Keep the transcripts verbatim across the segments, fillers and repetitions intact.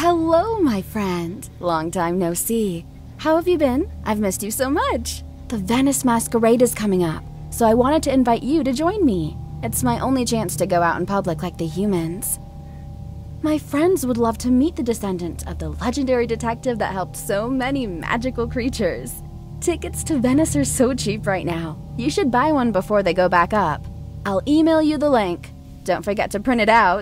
Hello, my friend. Long time no see. How have you been? I've missed you so much. The Venice Masquerade is coming up, so I wanted to invite you to join me. It's my only chance to go out in public like the humans. My friends would love to meet the descendant of the legendary detective that helped so many magical creatures. Tickets to Venice are so cheap right now. You should buy one before they go back up. I'll email you the link. Don't forget to print it out.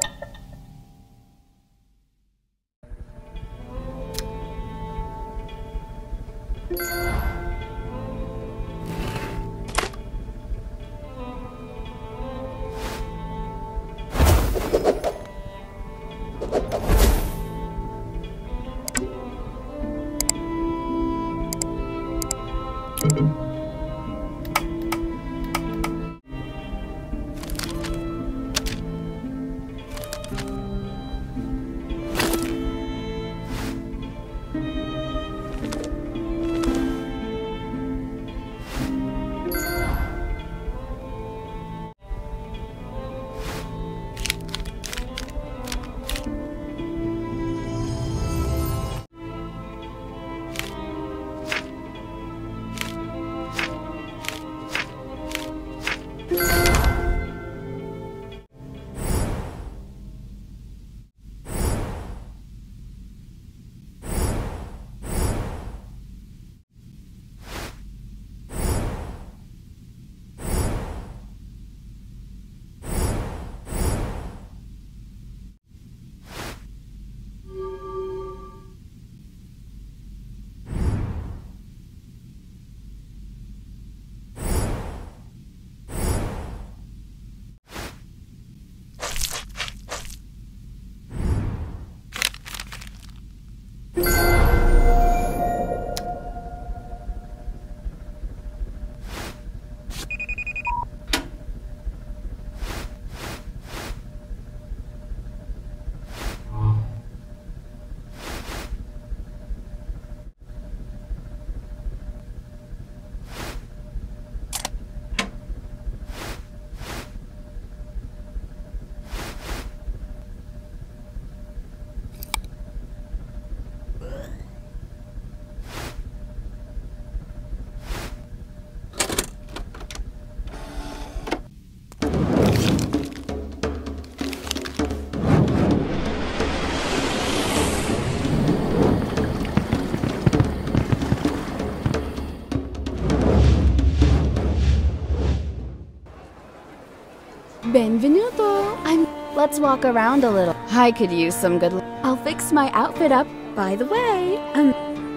Benvenuto! I'm... Let's walk around a little. I could use some good... I'll fix my outfit up. By the way, um...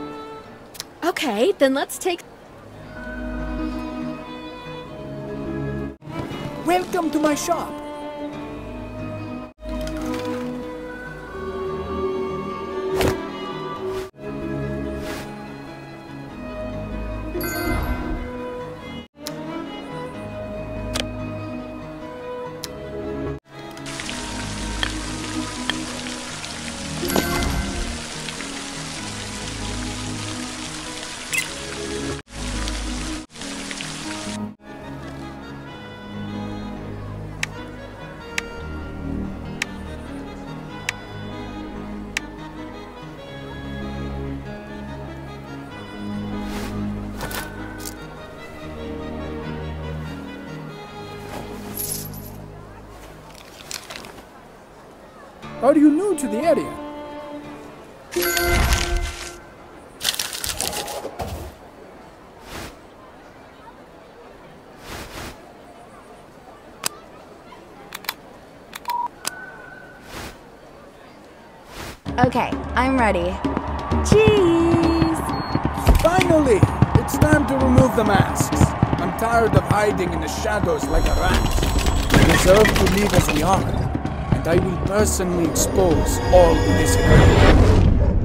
Okay, then let's take... Welcome to my shop. Are you new to the area? Okay, I'm ready. Cheese! Finally! It's time to remove the masks. I'm tired of hiding in the shadows like a rat. We deserve to live as we are, and I will personally expose all who disagree.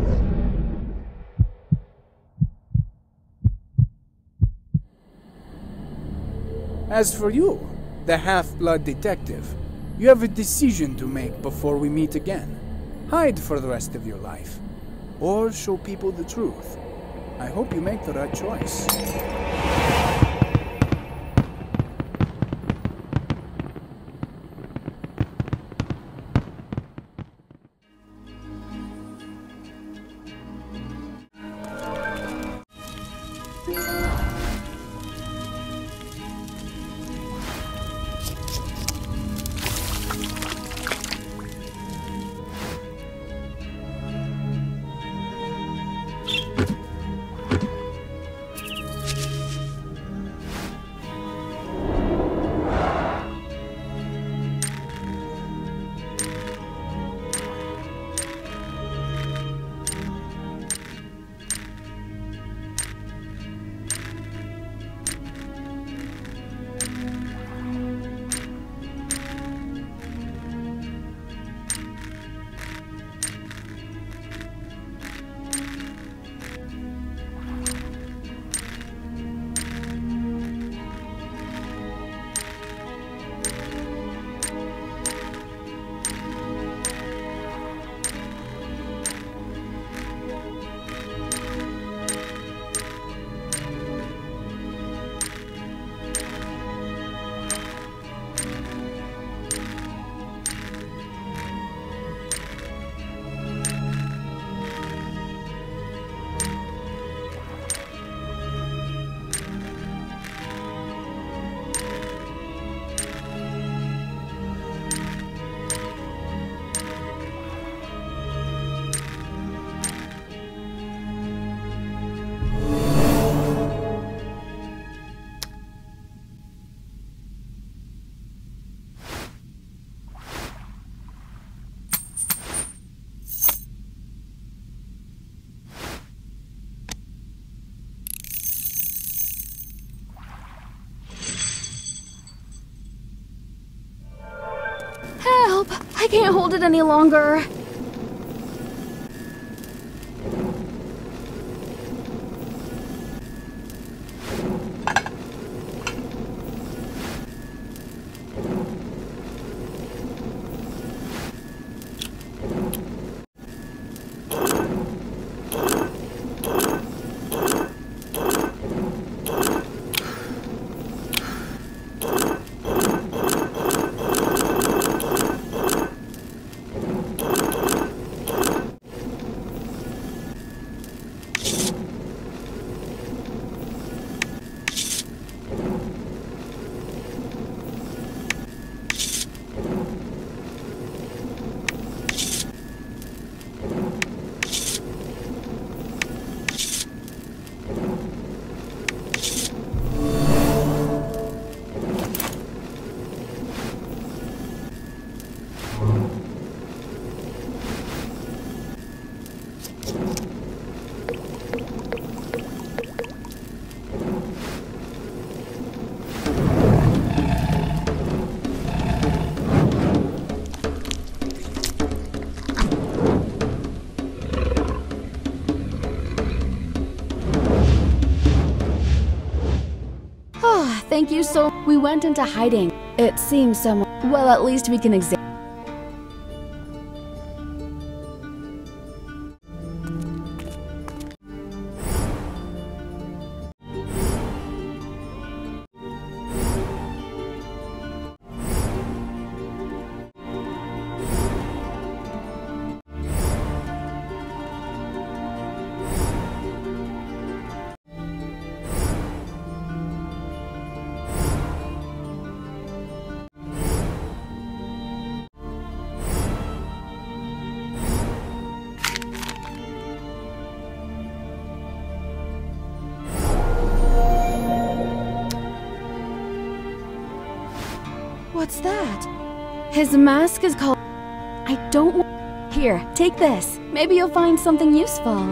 As for you, the half-blood detective, you have a decision to make before we meet again. Hide for the rest of your life, or show people the truth. I hope you make the right choice. Help! I can't hold it any longer. Thank you so much. We went into hiding. It seems so much. Well, at least we can examine. What's that? His mask is called... I don't want... Here, take this. Maybe you'll find something useful.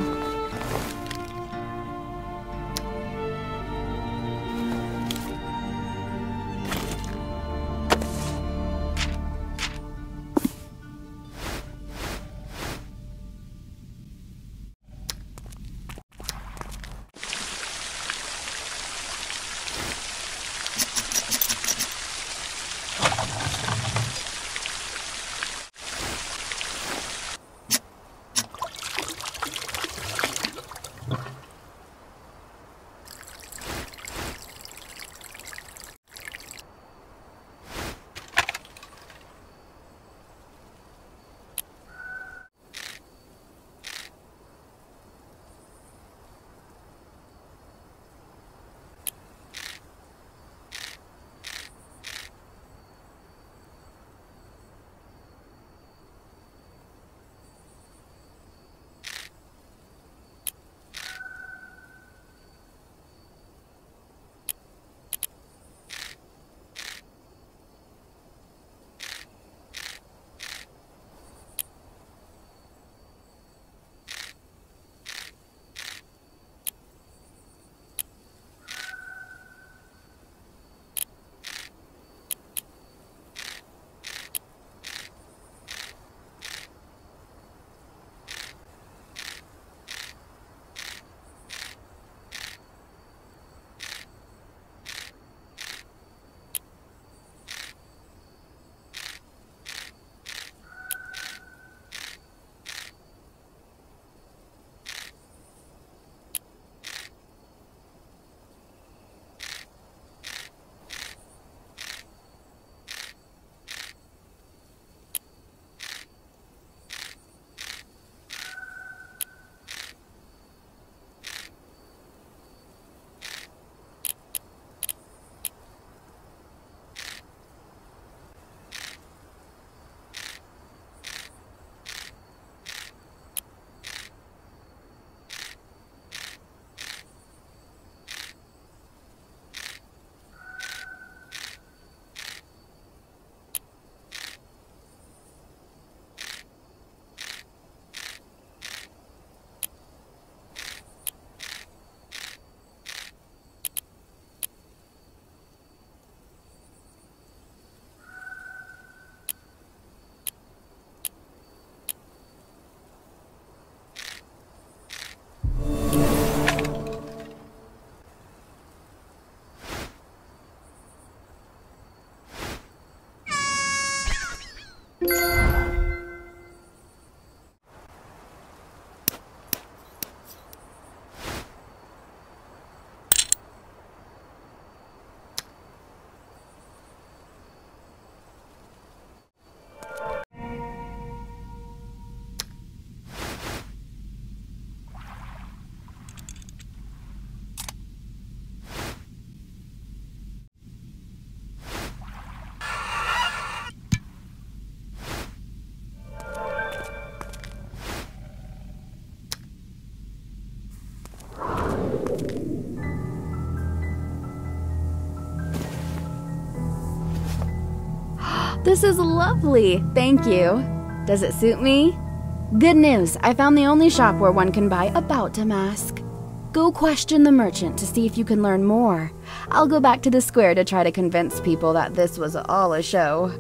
This is lovely, thank you. Does it suit me? Good news, I found the only shop where one can buy a bout damask. Go question the merchant to see if you can learn more. I'll go back to the square to try to convince people that this was all a show.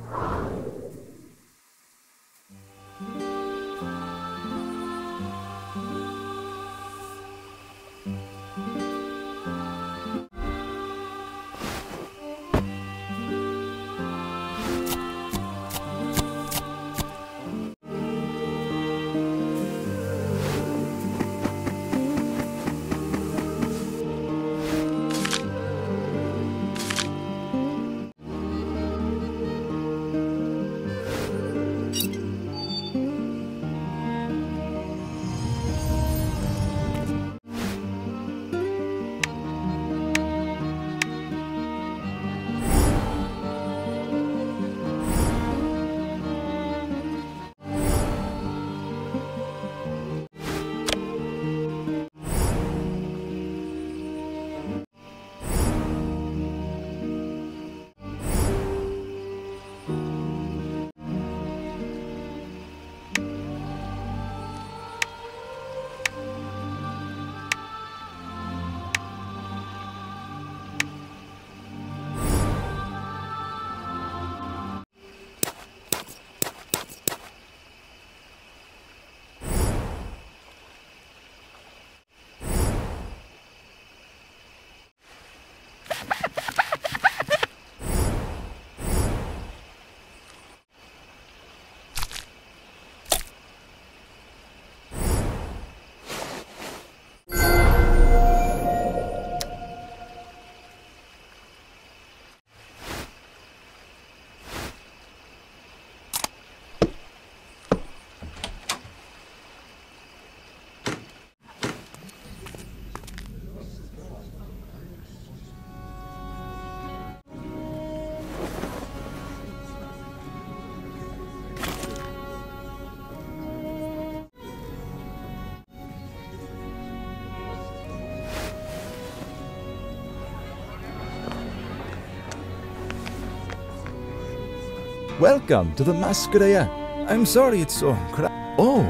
Welcome to the masquerade. I'm sorry it's so cra- Oh,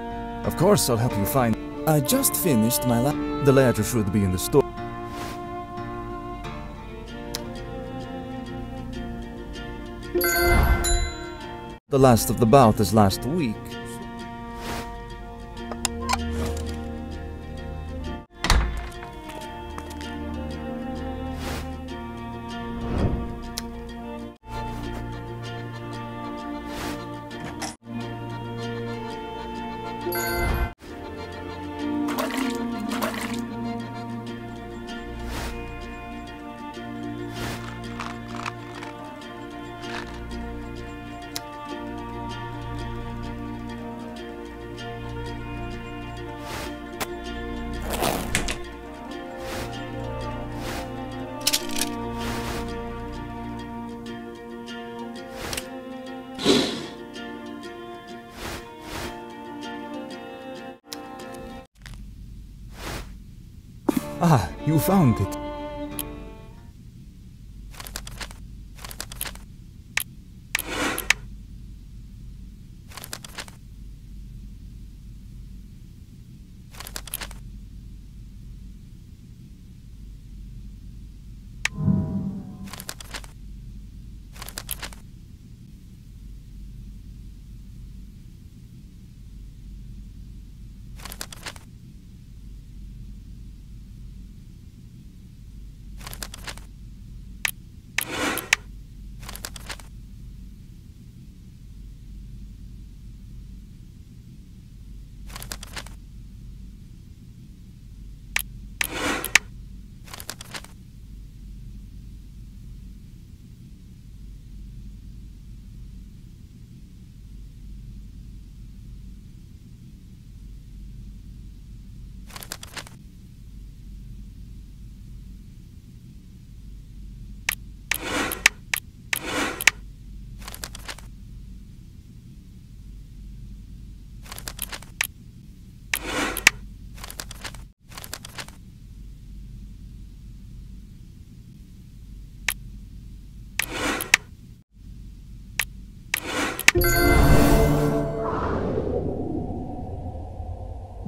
of course I'll help you find. I just finished my la- The letter should be in the store. The last of the bout is last week. Ah, you found it.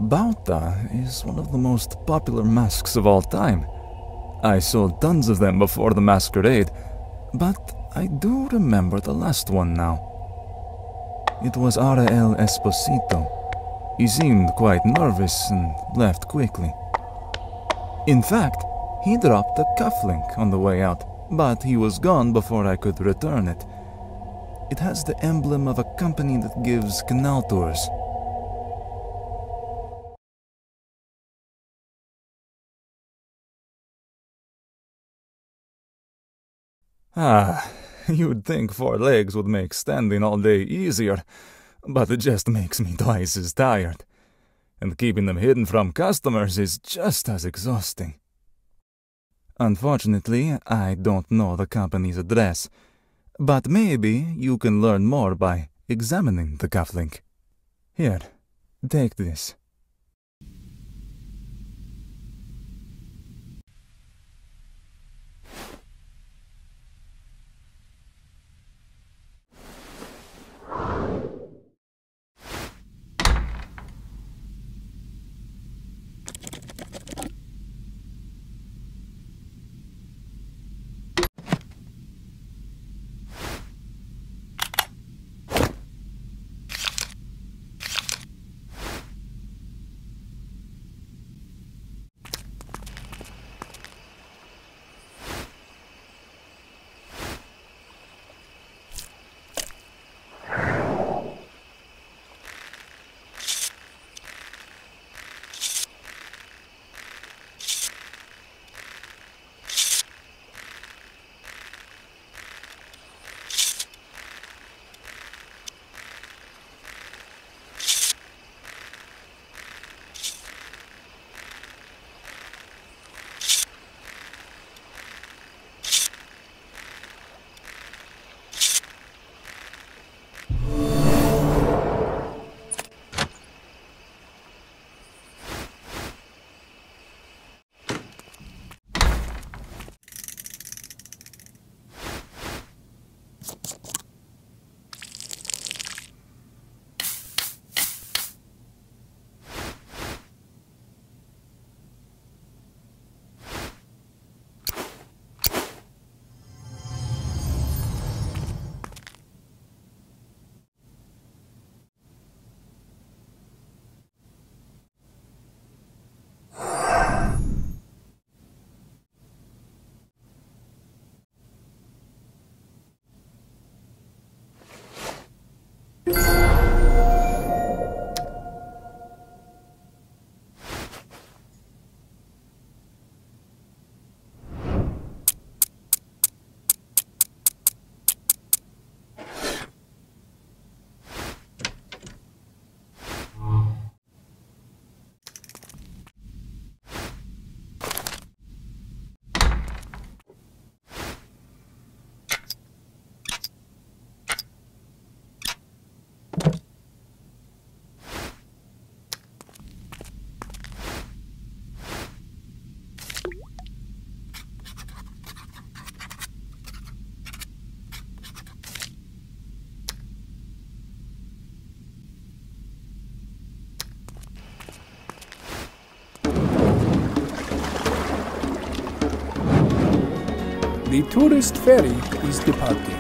Bauta is one of the most popular masks of all time. I saw tons of them before the masquerade, but I do remember the last one now. It was Ara El Esposito. He seemed quite nervous and left quickly. In fact, he dropped a cufflink on the way out, but he was gone before I could return it. It has the emblem of a company that gives canal tours. Ah, you'd think four legs would make standing all day easier, but it just makes me twice as tired. And keeping them hidden from customers is just as exhausting. Unfortunately, I don't know the company's address, but maybe you can learn more by examining the cufflink. Here, take this. The tourist ferry is departing.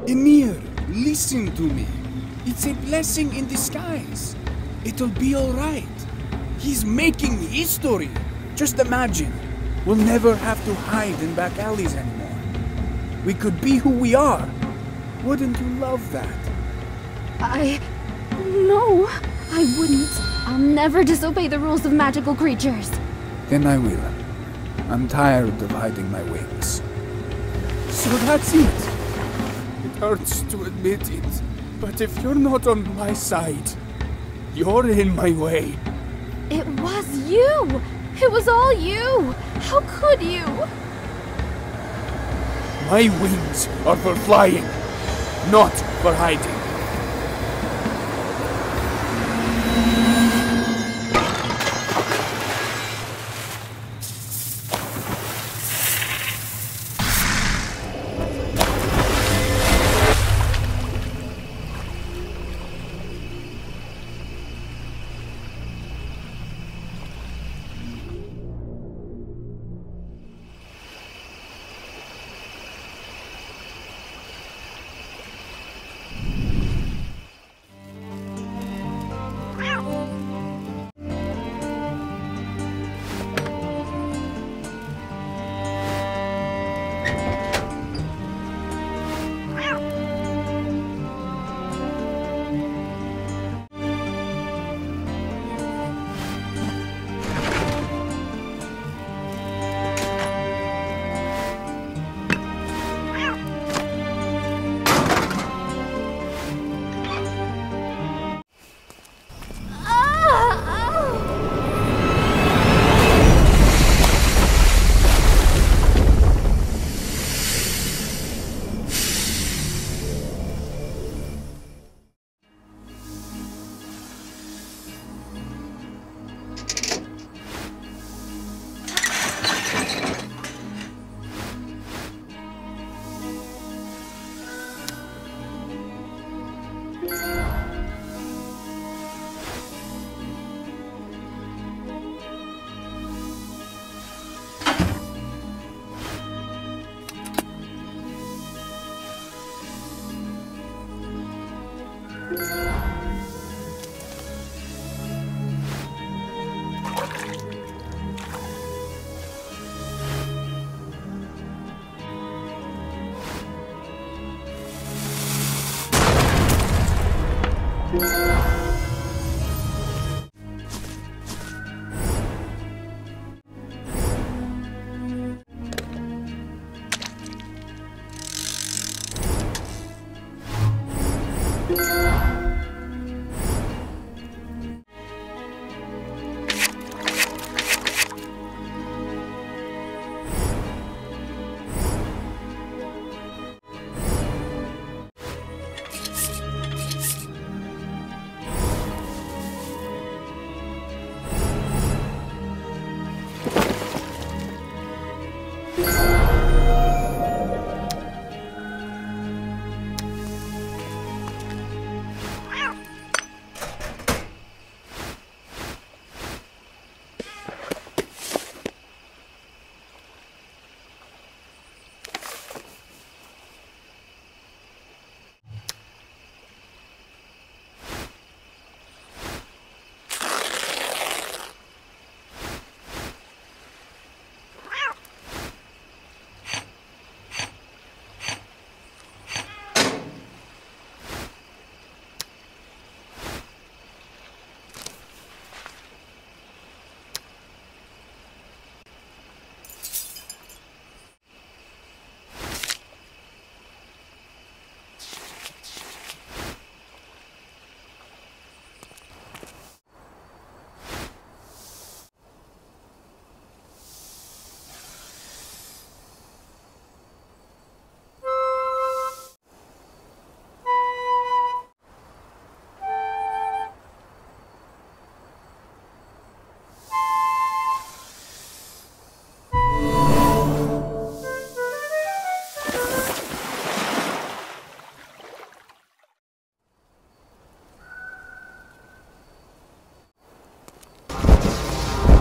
Emir, listen to me. It's a blessing in disguise. It'll be alright. He's making history. Just imagine, we'll never have to hide in back alleys anymore. We could be who we are. Wouldn't you love that? I... no, I wouldn't. I'll never disobey the rules of magical creatures. Then I will. I'm tired of hiding my wings. So that's it. It hurts to admit it, but if you're not on my side, you're in my way. It was you! It was all you! How could you? My wings are for flying, not for hiding.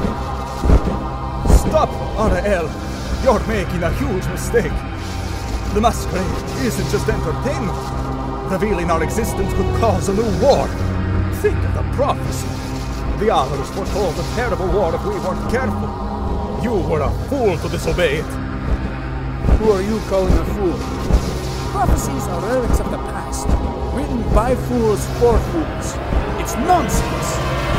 Stop, Arael! You're making a huge mistake. The masquerade isn't just entertainment. Revealing our existence could cause a new war. Think of the prophecy. The others foretold a terrible war if we weren't careful. You were a fool to disobey it. Who are you calling a fool? Prophecies are relics of the past, written by fools for fools. It's nonsense!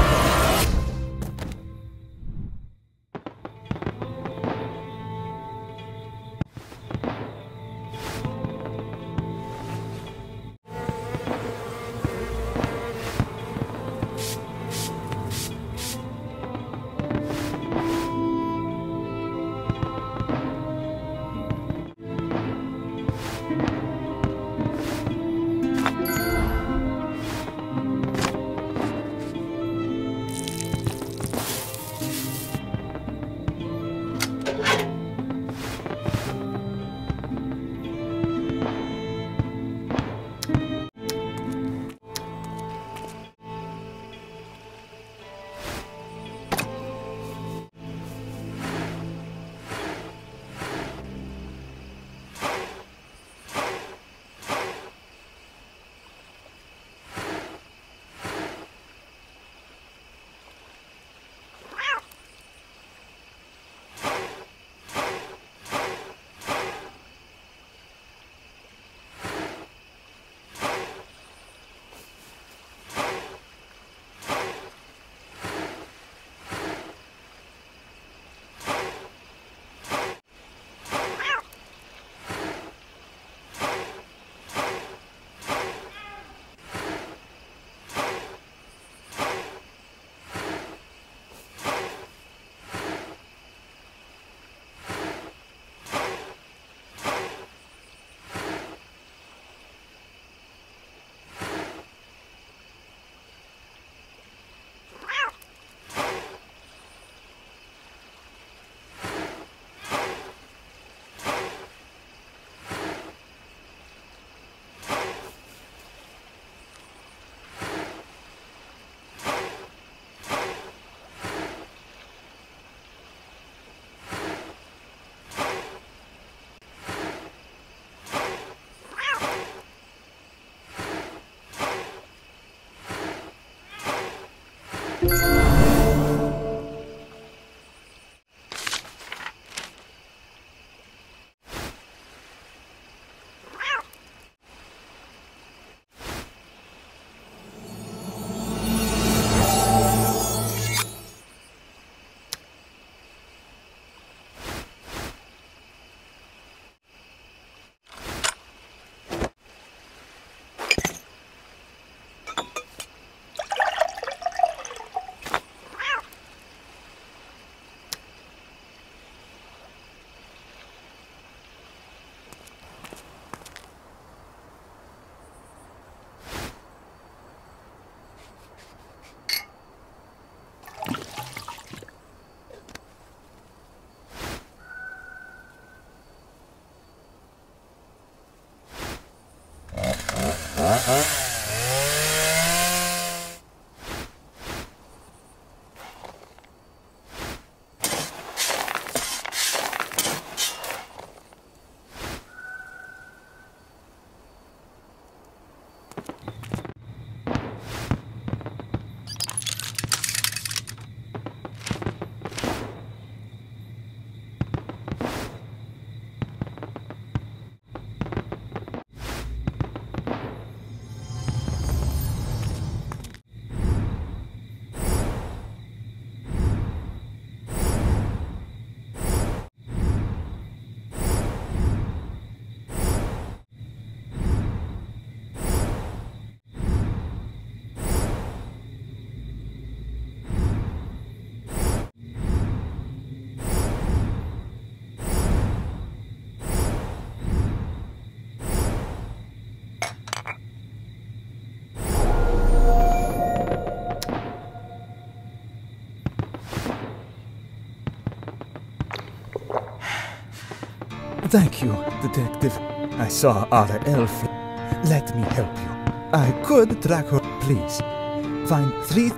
Thank you, Detective. I saw our elf. Let me help you. I could track her, please. Find three...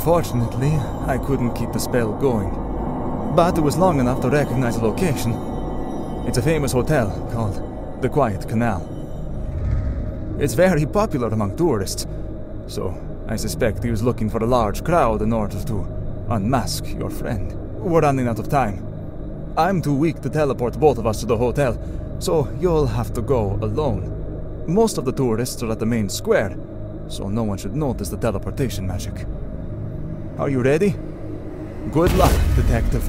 Unfortunately, I couldn't keep the spell going, but it was long enough to recognize the location. It's a famous hotel called the Quiet Canal. It's very popular among tourists, so I suspect he was looking for a large crowd in order to unmask your friend. We're running out of time. I'm too weak to teleport both of us to the hotel, so you'll have to go alone. Most of the tourists are at the main square, so no one should notice the teleportation magic. Are you ready? Good luck, detective.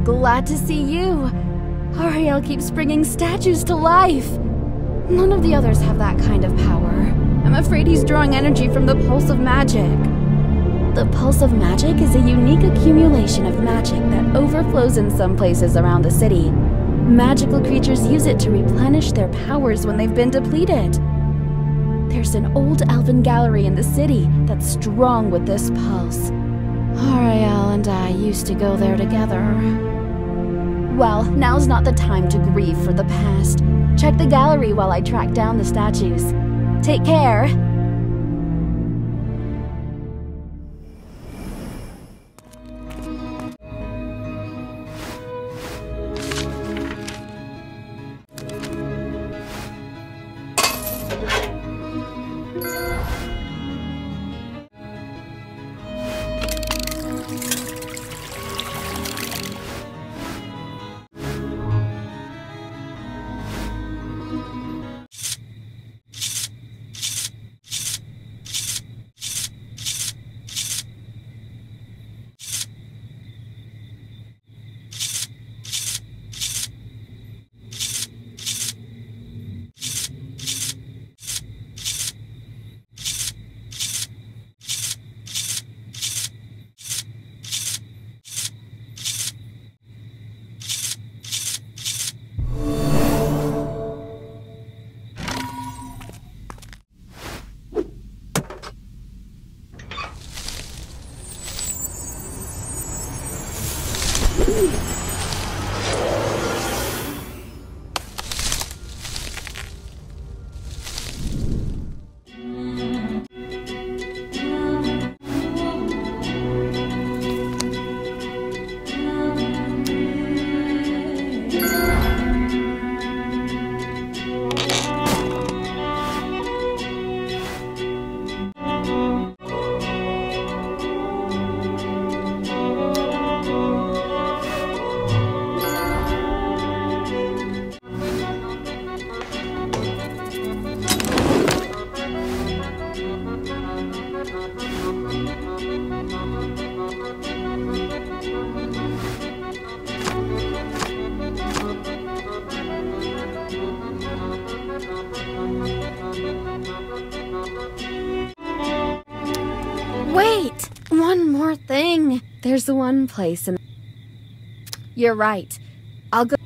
glad to see you. Ariel keeps bringing statues to life. None of the others have that kind of power. I'm afraid he's drawing energy from the pulse of magic. The pulse of magic is a unique accumulation of magic that overflows in some places around the city. Magical creatures use it to replenish their powers when they've been depleted. There's an old elven gallery in the city that's strong with this pulse. Ariel and I used to go there together. Well, now's not the time to grieve for the past. Check the gallery while I track down the statues. Take care! Wait! One more thing. There's the one place in... You're right. I'll go...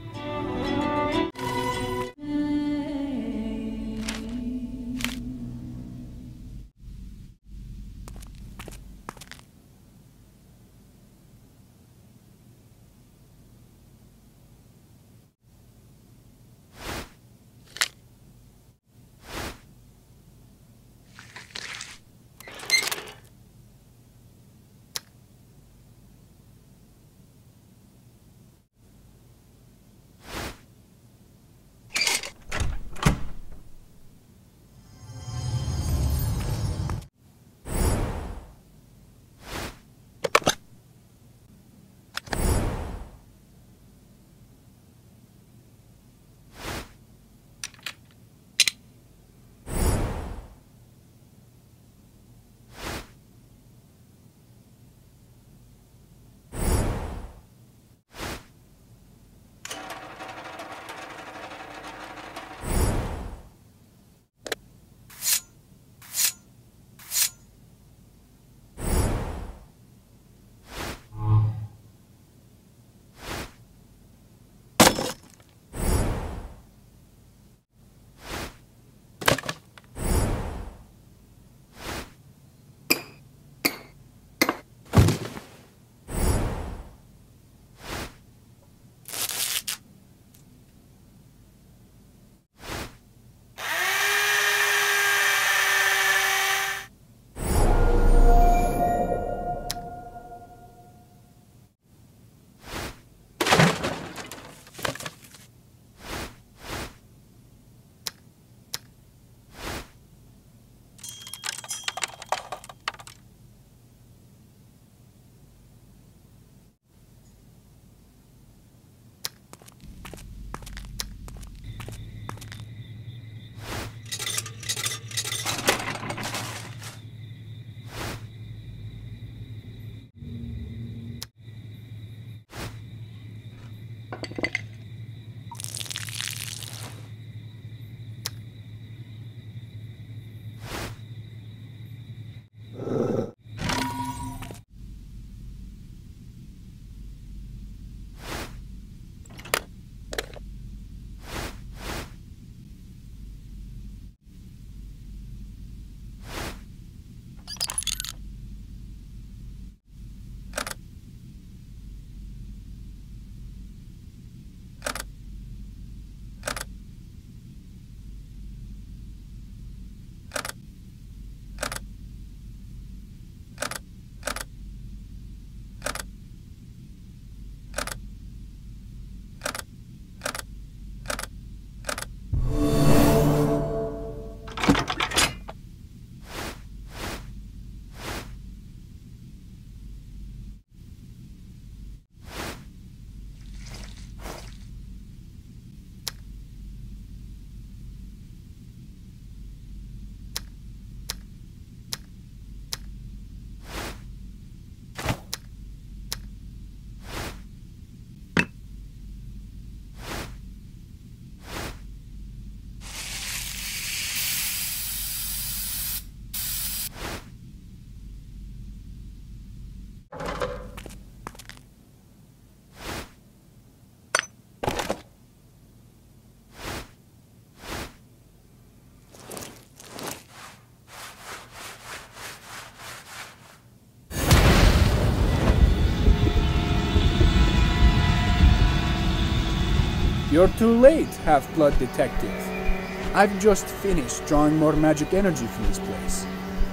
You're too late, Half-Blood Detective. I've just finished drawing more magic energy from this place.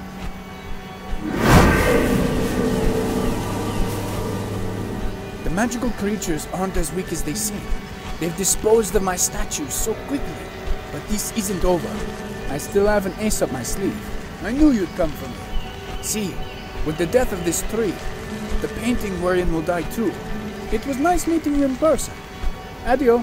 The magical creatures aren't as weak as they seem. They've disposed of my statues so quickly. But this isn't over. I still have an ace up my sleeve. I knew you'd come for me. See, with the death of this tree, the painting we're in will die too. It was nice meeting you in person. Adio.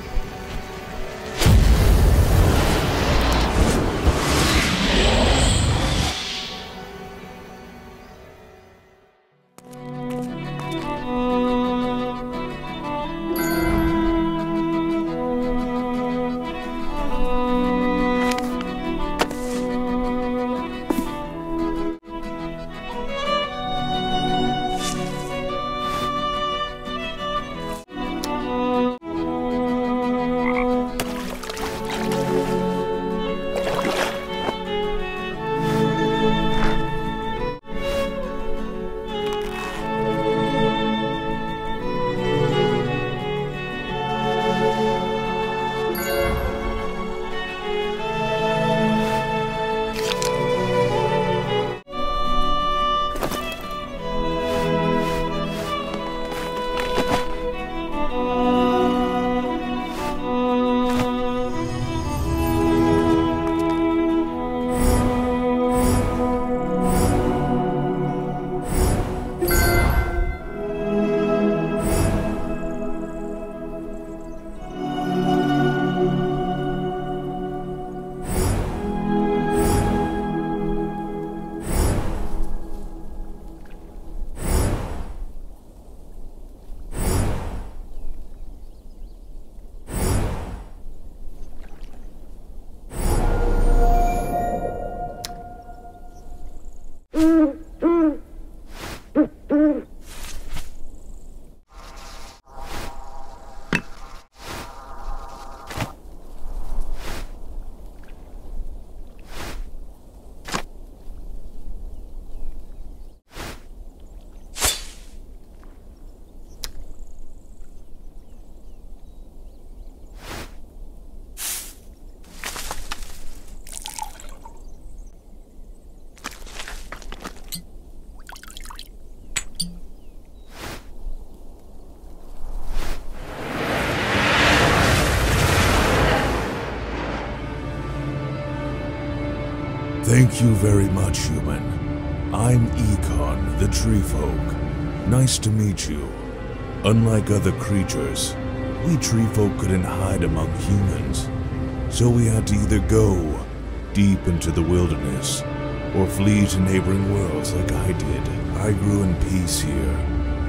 Thank you very much, human. I'm Econ, the tree folk. Nice to meet you. Unlike other creatures, we tree folk couldn't hide among humans. So we had to either go deep into the wilderness or flee to neighboring worlds like I did. I grew in peace here.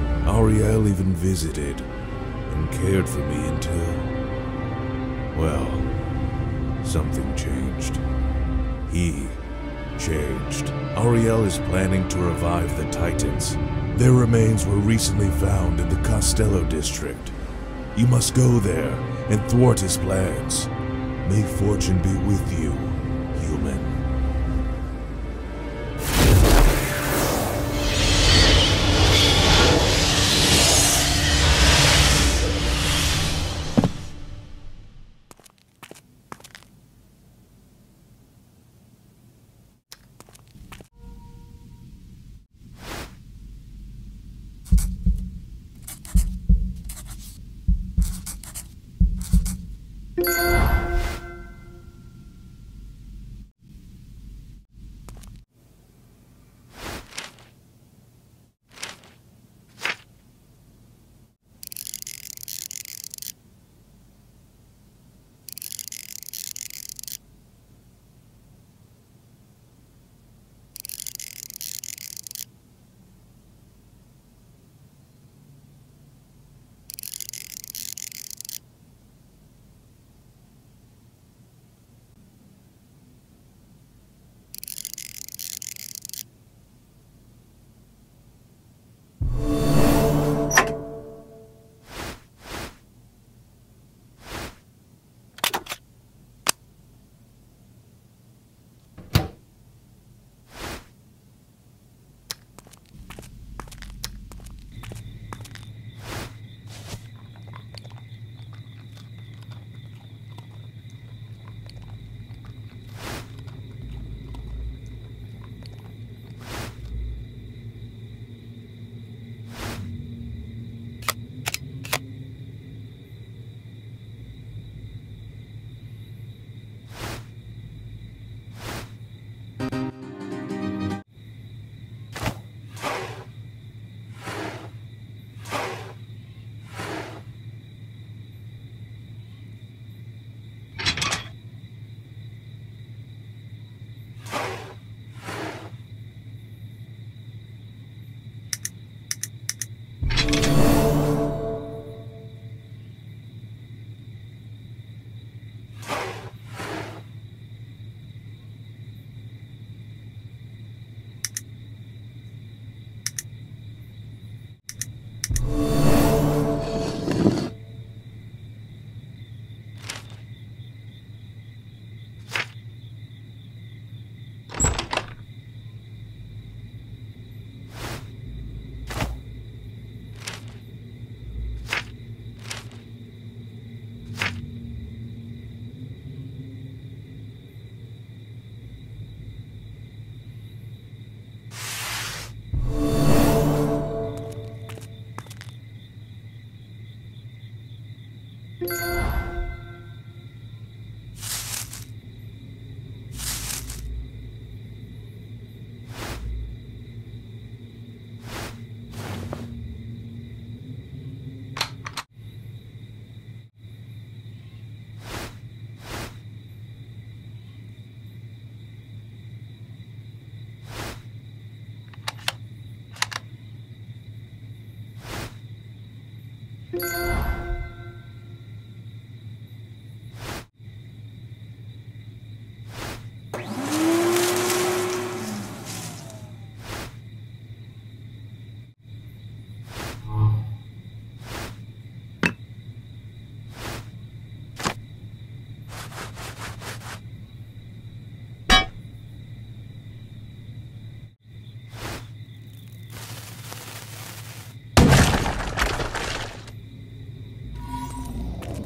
Ariel even visited and cared for me until, well, something changed. He changed. Ariel is planning to revive the Titans. Their remains were recently found in the Costello district. You must go there and thwart his plans. May fortune be with you, human.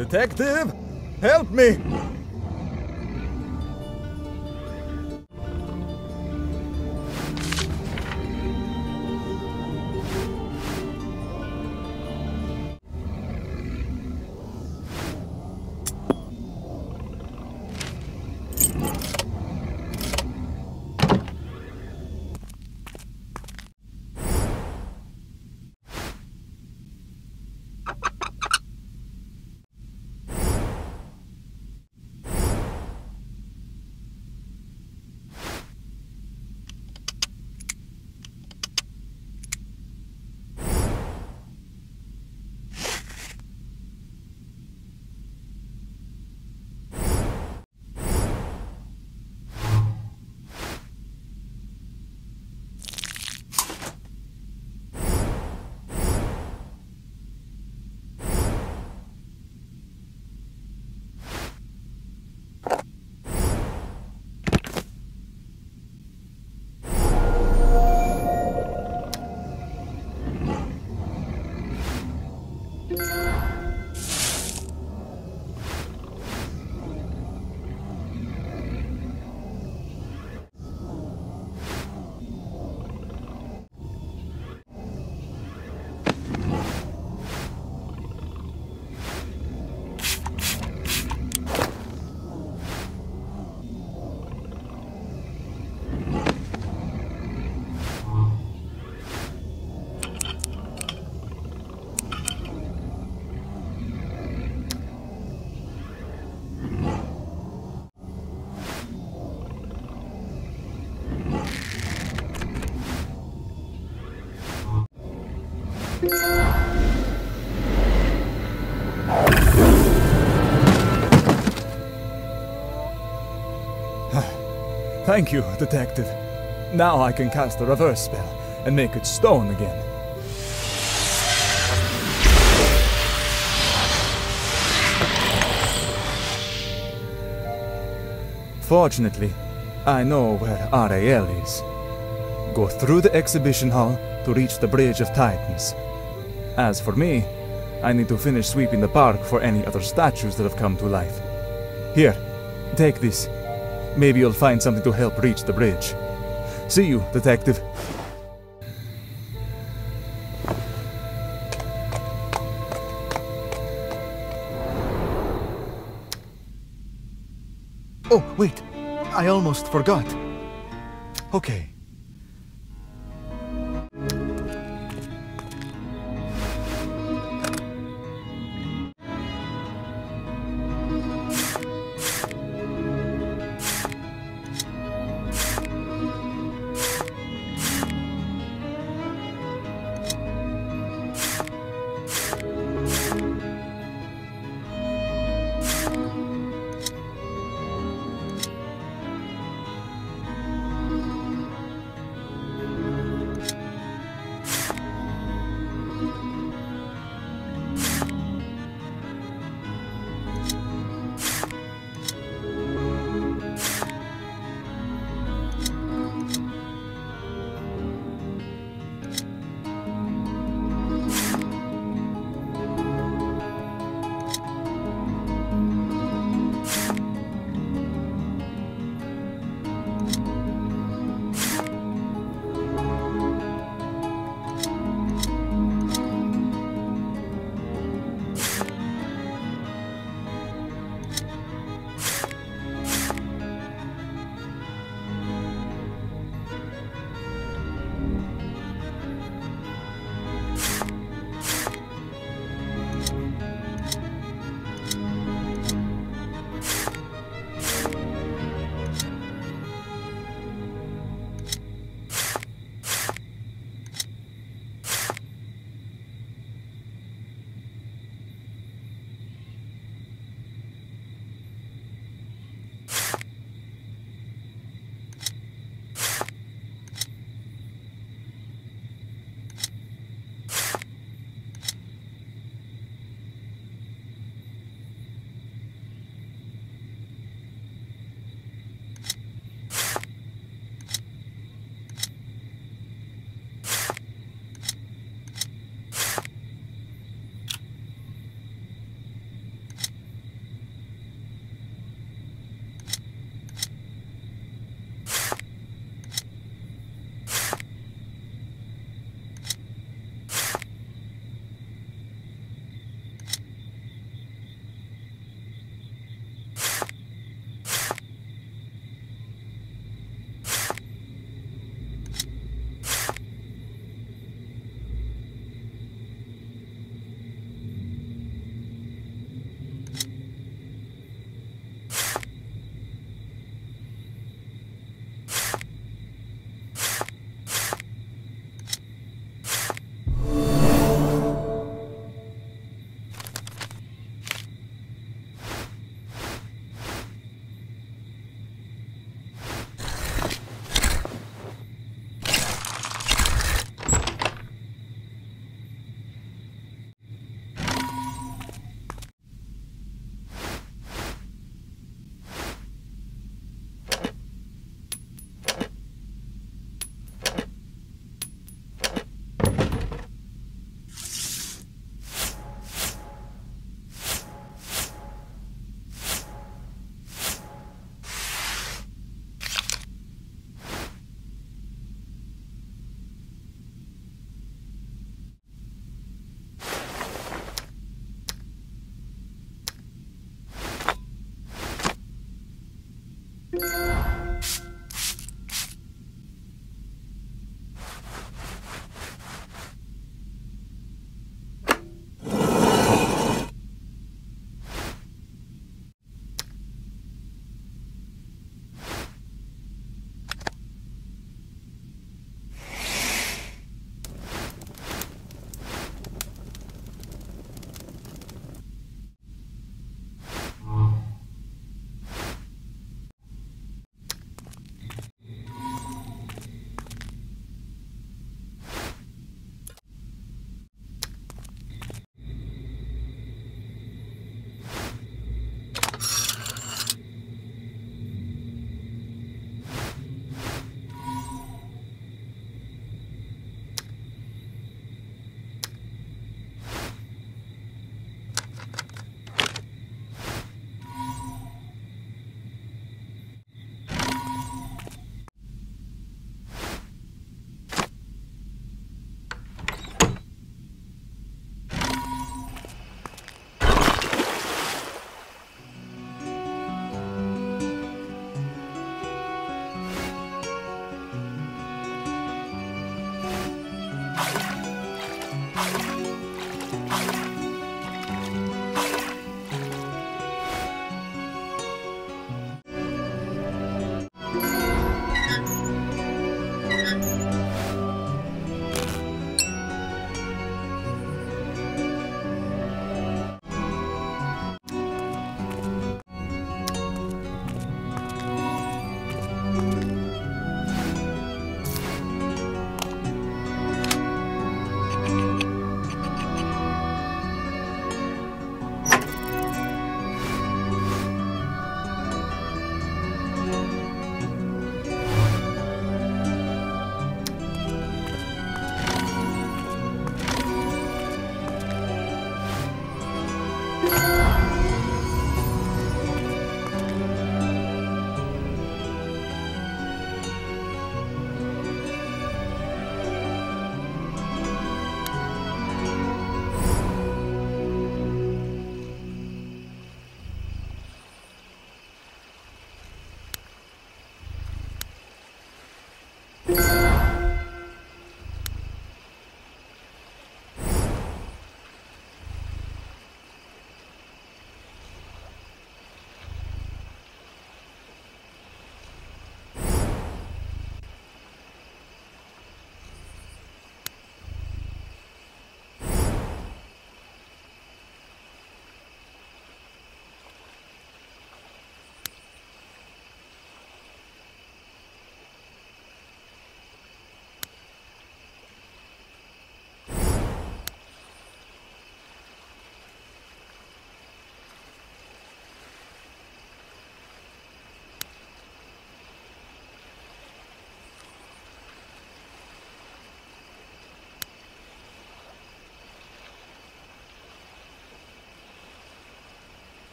Detective, help me! Thank you, Detective. Now I can cast a reverse spell and make it stone again. Fortunately, I know where Ariel is. Go through the exhibition hall to reach the Bridge of Titans. As for me, I need to finish sweeping the park for any other statues that have come to life. Here, take this. Maybe you'll find something to help reach the bridge. See you, Detective. Oh, wait. I almost forgot. Okay.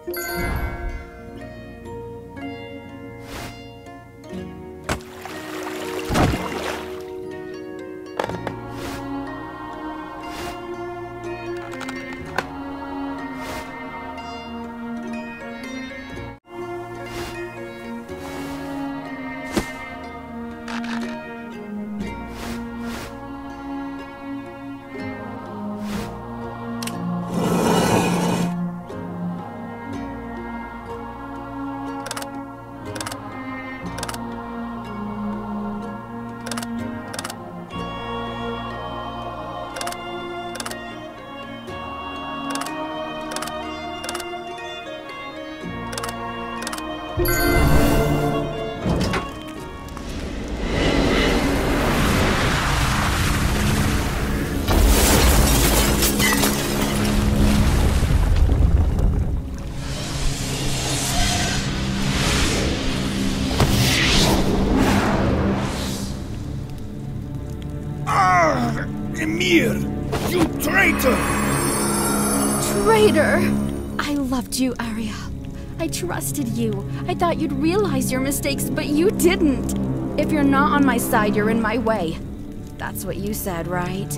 Emir! You traitor! Traitor! I loved you, Ariel. I trusted you. I thought you'd realize your mistakes, but you didn't. If you're not on my side, you're in my way. That's what you said, right?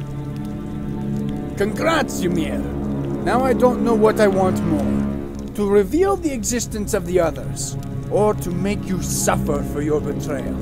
Congrats, Ymir! Now I don't know what I want more. To reveal the existence of the others, or to make you suffer for your betrayal.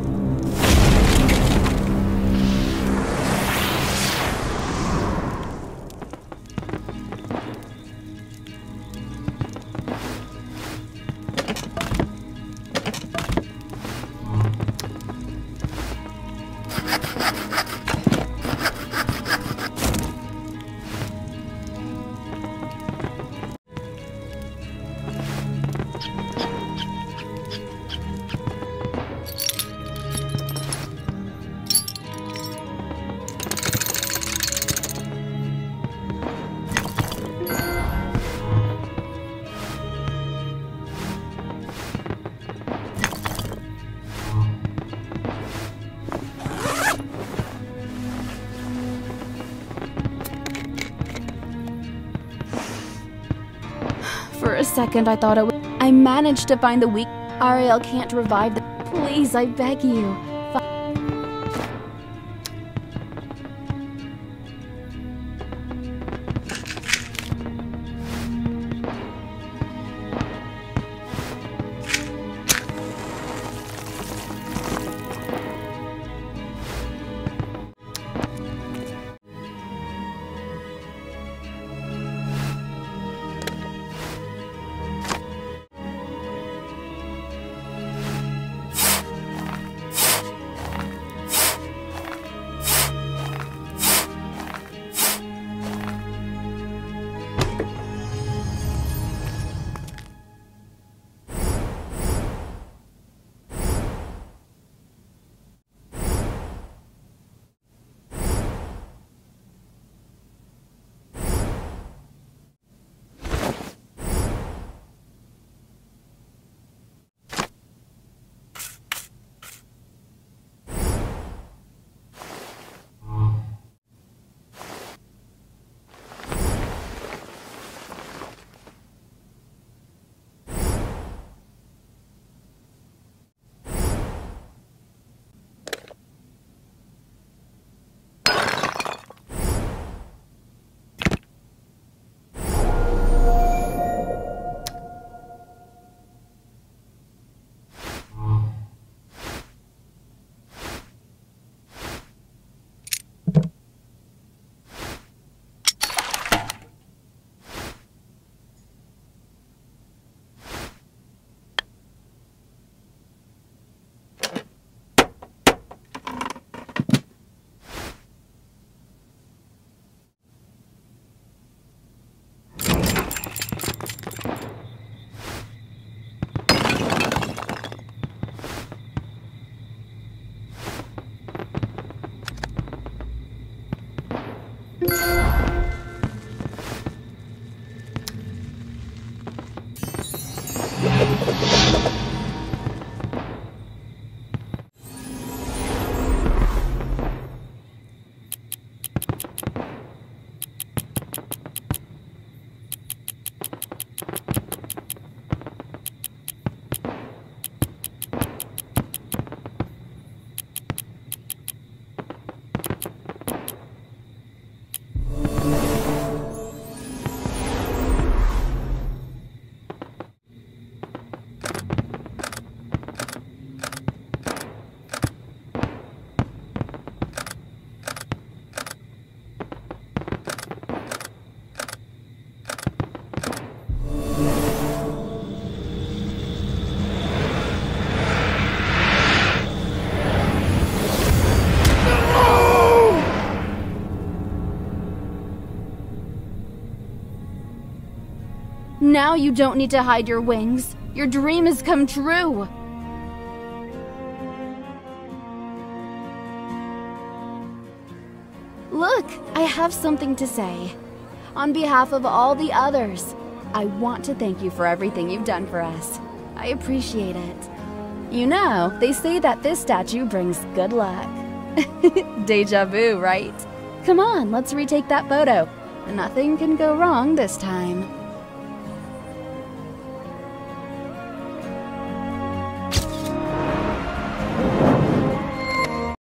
For a second, I thought it was. I managed to find the weak. Ariel can't revive the. Please, I beg you. Now you don't need to hide your wings. Your dream has come true. Look, I have something to say. On behalf of all the others, I want to thank you for everything you've done for us. I appreciate it. You know, they say that this statue brings good luck. Deja vu, right? Come on, let's retake that photo. Nothing can go wrong this time.